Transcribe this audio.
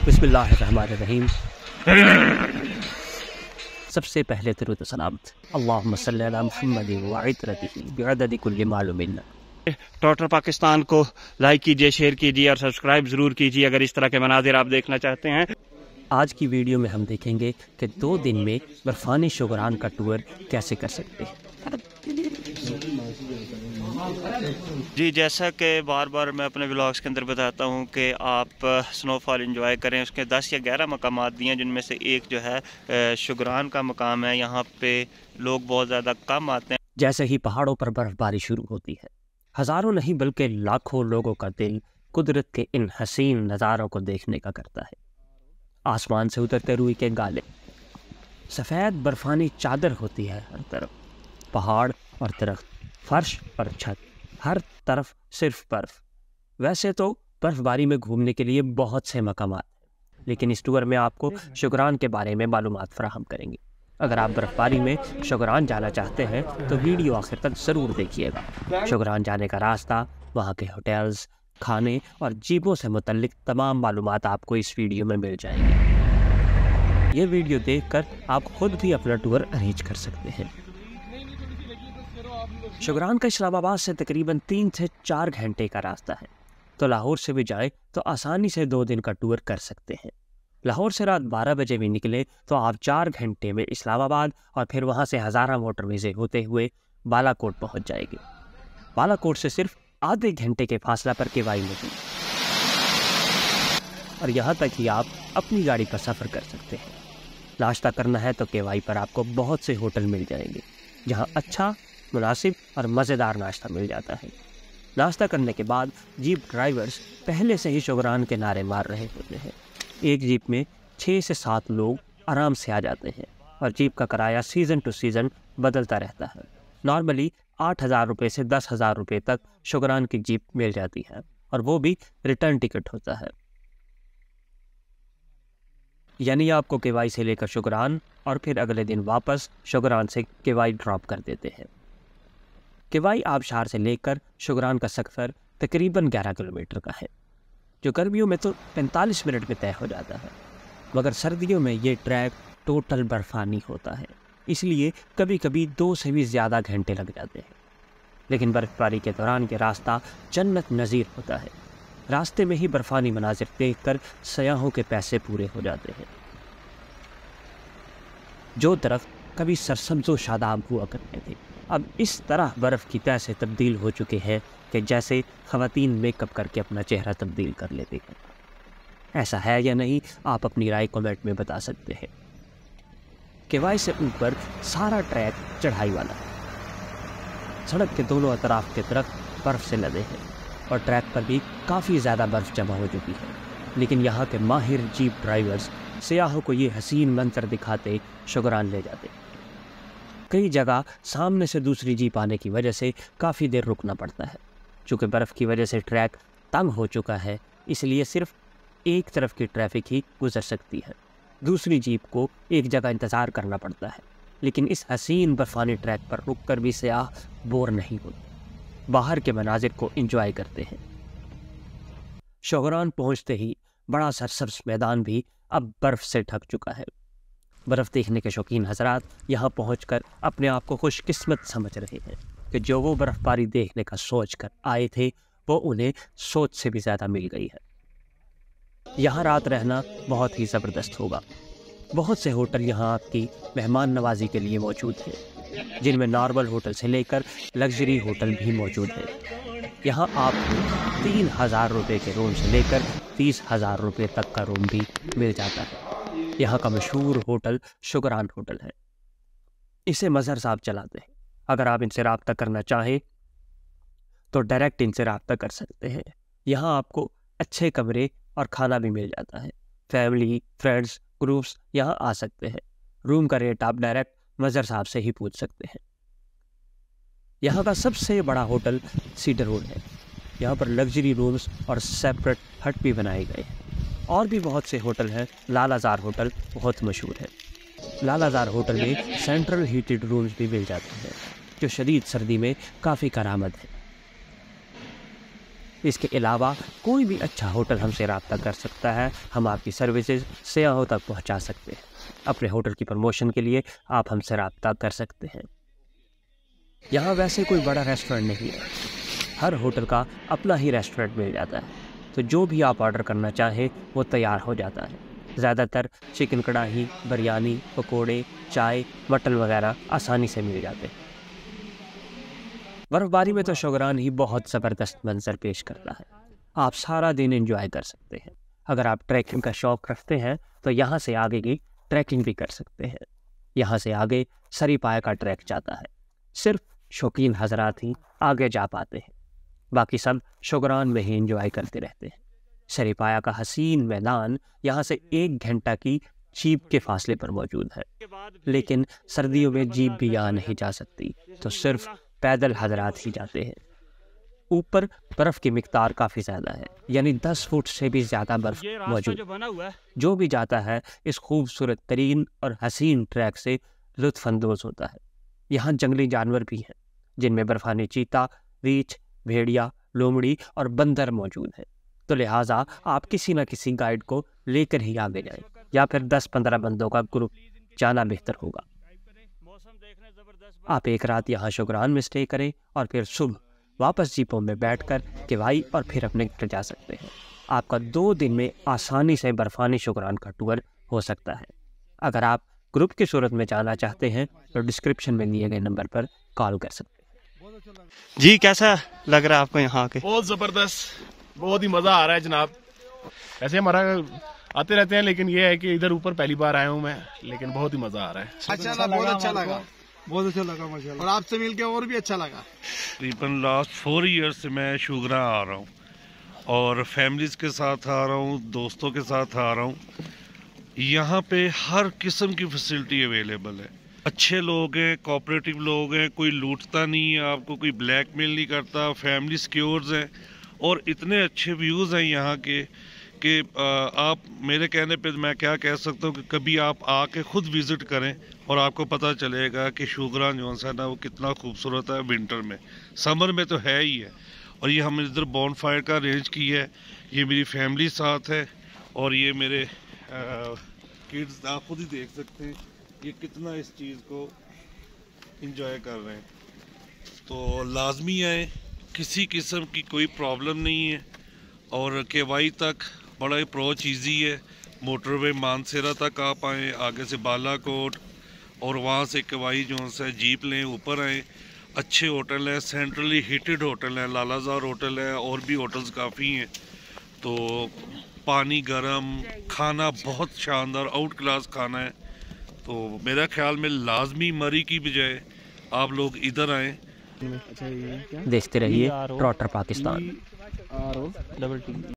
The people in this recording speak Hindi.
बिस्मिल्लाहिर्रहमानिर्रहीम। सबसे पहले दरूद सलामत अल्लाहुम्मा सल्ली अला मुहम्मद व इतरतिही बिअदद कुल्ली मालूमिन। टोटल पाकिस्तान को लाइक कीजिए, शेयर कीजिए और सब्सक्राइब ज़रूर कीजिए अगर इस तरह के मनाजिर आप देखना चाहते हैं। आज की वीडियो में हम देखेंगे कि 2 दिन में बर्फानी शोगरान का टूर कैसे कर सकते हैं। जी, जैसा कि बार बार मैं अपने व्लॉग्स के अंदर बताता हूं कि आप स्नोफॉल एंजॉय करें। उसके 10 या 11 मकामात दिए हैं, जिनमें से एक जो है शुगरान का मकाम है। यहाँ पे लोग बहुत ज़्यादा कम आते हैं। जैसे ही पहाड़ों पर बर्फबारी शुरू होती है, हज़ारों नहीं बल्कि लाखों लोगों का दिल कुदरत के इन हसीन नज़ारों को देखने का करता है। आसमान से उतरते रुई के गाले, सफ़ेद बर्फानी चादर होती है हर तरफ। पहाड़ और दरख्त, फर्श और छत, हर तरफ सिर्फ बर्फ। वैसे तो बर्फबारी में घूमने के लिए बहुत से मकामात हैं, लेकिन इस टूर में आपको शुगरान के बारे में मालूमात फराहम करेंगे। अगर आप बर्फबारी में शुगरान जाना चाहते हैं तो वीडियो आखिर तक ज़रूर देखिएगा। शुगरान जाने का रास्ता, वहाँ के होटल्स, खाने और जीपों से मुतल्लिक तमाम मालूमात आपको इस वीडियो में मिल जाएंगी। ये वीडियो देखकर आप खुद भी अपना टूर अरेंज कर सकते हैं। शुगरान का इस्लामाबाद से तकरीबन 3 से 4 घंटे का रास्ता है, तो लाहौर से भी जाएं तो आसानी से 2 दिन का टूर कर सकते हैं। लाहौर से रात 12 बजे भी निकले तो आप 4 घंटे में इस्लामाबाद और फिर वहां से हज़ारा मोटरवे से होते हुए बालाकोट पहुंच जाएंगे। बालाकोट से सिर्फ आधे घंटे के फासला पर केवाई मौजूद, और यहाँ तक ही आप अपनी गाड़ी पर सफ़र कर सकते हैं। नाश्ता करना है तो केवाई पर आपको बहुत से होटल मिल जाएंगे, जहाँ अच्छा, मुनासिब और मज़ेदार नाश्ता मिल जाता है। नाश्ता करने के बाद जीप ड्राइवर्स पहले से ही शुगरान के नारे मार रहे होते हैं। एक जीप में 6 से 7 लोग आराम से आ जाते हैं, और जीप का किराया सीज़न टू सीज़न बदलता रहता है। नॉर्मली 8,000 रुपये से 10,000 रुपये तक शुगरान की जीप मिल जाती है, और वो भी रिटर्न टिकट होता है। यानी आपको केवाई से लेकर शुगरान और फिर अगले दिन वापस शुगरान से केवाई ड्रॉप कर देते हैं। केवाई आबशार से लेकर शुगरान का सफ़र तकरीबन 11 किलोमीटर का है, जो गर्मियों में तो 45 मिनट में तय हो जाता है, मगर सर्दियों में ये ट्रैक टोटल बर्फानी होता है, इसलिए कभी कभी 2 से भी ज़्यादा घंटे लग जाते हैं। लेकिन बर्फबारी के दौरान ये रास्ता जन्नत नज़ीर होता है। रास्ते में ही बर्फानी मनाजिर देखकर सयाहों के पैसे पूरे हो जाते हैं। जो दरख्त कभी सरसब्ज़ व शादाब हुआ करते थे, अब इस तरह बर्फ़ की तह से तब्दील हो चुके हैं कि जैसे ख़वातीन मेकअप करके अपना चेहरा तब्दील कर लेते हैं। ऐसा है या नहीं, आप अपनी राय कमेंट में बता सकते हैं। केवाई से ऊपर सारा ट्रैक चढ़ाई वाला है। सड़क के दोनों अतराफ के दरख्त बर्फ़ से लदे हैं, और ट्रैक पर भी काफ़ी ज़्यादा बर्फ़ जमा हो चुकी है। लेकिन यहाँ के माहिर जीप ड्राइवर्स सयाहों को ये हसीन मंजर दिखाते शुगरान ले जाते। कई जगह सामने से दूसरी जीप आने की वजह से काफ़ी देर रुकना पड़ता है। चूँकि बर्फ़ की वजह से ट्रैक तंग हो चुका है, इसलिए सिर्फ एक तरफ की ट्रैफिक ही गुजर सकती है। दूसरी जीप को एक जगह इंतज़ार करना पड़ता है। लेकिन इस हसीन बर्फानी ट्रैक पर रुक कर भी सयाह बोर नहीं होते, बाहर के मनाजिर को एंजॉय करते हैं। शुगरान पहुँचते ही बड़ा सरसब्ज़ मैदान भी अब बर्फ़ से ढक चुका है। बर्फ़ देखने के शौकीन हजरात यहाँ पहुँचकर अपने आप को खुशकिस्मत समझ रहे हैं कि जो वो बर्फ़बारी देखने का सोच कर आए थे, वो उन्हें सोच से भी ज़्यादा मिल गई है। यहाँ रात रहना बहुत ही ज़बरदस्त होगा। बहुत से होटल यहाँ आपकी मेहमान नवाजी के लिए मौजूद हैं, जिनमें नॉर्मल होटल से लेकर लग्जरी होटल भी मौजूद है। यहाँ आपको 3,000 रुपये के रूम से लेकर 30,000 रुपये तक का रूम भी मिल जाता है। यहाँ का मशहूर होटल शुगरान होटल है। इसे मज़हर साहब चलाते हैं। अगर आप इनसे रब्ता करना चाहें तो डायरेक्ट इनसे रब्ता कर सकते हैं। यहाँ आपको अच्छे कमरे और खाना भी मिल जाता है। फैमिली, फ्रेंड्स, ग्रुप्स यहाँ आ सकते हैं। रूम का रेट आप डायरेक्ट मज़हर साहब से ही पूछ सकते हैं। यहाँ का सबसे बड़ा होटल सीडर रोड है। यहाँ पर लग्जरी रूम्स और सेपरेट हट भी बनाए गए हैं। और भी बहुत से होटल हैं। लालाजार होटल बहुत मशहूर है। लालाजार होटल में सेंट्रल हीटेड रूम्स भी मिल जाते हैं, जो शदीद सर्दी में काफ़ी करामत है। इसके अलावा कोई भी अच्छा होटल हमसे रब्ता कर सकता है। हम आपकी सर्विसेज सयाहों तक पहुंचा सकते हैं। अपने होटल की प्रमोशन के लिए आप हमसे रब्ता कर सकते हैं। यहाँ वैसे कोई बड़ा रेस्टोरेंट नहीं है, हर होटल का अपना ही रेस्टोरेंट मिल जाता है, तो जो भी आप ऑर्डर करना चाहें वो तैयार हो जाता है। ज़्यादातर चिकन कढ़ाई, बिरयानी, पकोड़े, चाय, मटन वगैरह आसानी से मिल जाते हैं। बर्फ़बारी में तो शोगरान ही बहुत ज़बरदस्त मंजर पेश करता है। आप सारा दिन एंजॉय कर सकते हैं। अगर आप ट्रैकिंग का शौक़ रखते हैं तो यहाँ से आगे की ट्रैकिंग भी कर सकते हैं। यहाँ से आगे सरीपाया का ट्रैक जाता है। सिर्फ शौकीन हजरात ही आगे जा पाते हैं, बाकी सब शोगरान में ही एंजॉय करते रहते हैं। सरीपाया का हसीन मैदान यहाँ से 1 घंटा की जीप के फासले पर मौजूद है, लेकिन सर्दियों में जीप भी यहाँ नहीं जा सकती, तो सिर्फ पैदल हजरात ही जाते हैं। ऊपर बर्फ़ की मिकदार काफ़ी ज़्यादा है, यानी 10 फुट से भी ज़्यादा बर्फ़ मौजूद। जो भी जाता है इस खूबसूरत तरीन और हसीन ट्रैक से लुत्फ़अंदोज़ होता है। यहाँ जंगली जानवर भी हैं, जिनमें बर्फ़ानी चीता, रीछ, भेड़िया, लोमड़ी और बंदर मौजूद हैं। तो लिहाजा आप किसी न किसी गाइड को लेकर ही आगे जाएं, या फिर 10-15 बंदों का ग्रुप जाना बेहतर होगा। आप एक रात यहाँ शोगरान में स्टे करें और फिर सुबह वापस जीपों में बैठकर किवाई और फिर अपने घर जा सकते हैं। आपका 2 दिन में आसानी से बर्फानी शोगरान का टूर हो सकता है। अगर आप ग्रुप की सूरत में जाना चाहते हैं तो डिस्क्रिप्शन में दिए गए नंबर पर कॉल कर सकते हैं। जी, कैसा लग रहा है आपको यहाँ आके? बहुत ज़बरदस्त, बहुत ही मज़ा आ रहा है जनाब। ऐसे हमारा आते रहते हैं, लेकिन ये है कि इधर ऊपर पहली बार आया हूँ मैं, लेकिन बहुत ही मज़ा आ रहा है। अच्छा लगा, बहुत अच्छा लगा, बहुत अच्छा लगा माशाल्लाह। और आपसे मिलके और भी अच्छा लगा। तकरीबन लास्ट 4 ईयर से मैं शोगरान आ रहा हूँ और फैमिलीज़ के साथ आ रहा हूँ, दोस्तों के साथ आ रहा हूँ। यहाँ पे हर किस्म की फैसिलिटी अवेलेबल है। अच्छे लोग हैं, कोऑपरेटिव लोग हैं, कोई लूटता नहीं है आपको, कोई ब्लैकमेल नहीं करता, फैमिली सिक्योर्स हैं और इतने अच्छे व्यूज़ हैं यहाँ के कि आप मेरे कहने पे मैं क्या कह सकता हूँ कि कभी आप आके खुद विज़िट करें और आपको पता चलेगा कि शोगरान जो है ना वो कितना खूबसूरत है। विंटर में, समर में तो है ही है। और ये हमने इधर बॉन फायर का अरेंज की है। ये मेरी फैमिली साथ है और ये मेरे किड्स, आप खुद ही देख सकते हैं ये कितना इस चीज़ को इंजॉय कर रहे हैं। तो लाजमी आए, किसी किस्म की कोई प्रॉब्लम नहीं है। और केवाई तक बड़ा अप्रोच ईजी है। मोटरवे मानसेरा तक आप आएँ, आगे से बालाकोट और वहाँ से केवाई जो है जीप लें, ऊपर आएँ। अच्छे होटल हैं, सेंट्रली हिटेड होटल हैं, लालाजार होटल है और भी होटल्स काफ़ी हैं। तो पानी गर्म, खाना बहुत शानदार आउट क्लास खाना है। तो मेरा ख्याल में लाजमी मरी की बजाय आप लोग इधर आएँ। देखते रहिए ट्रॉटर पाकिस्तान।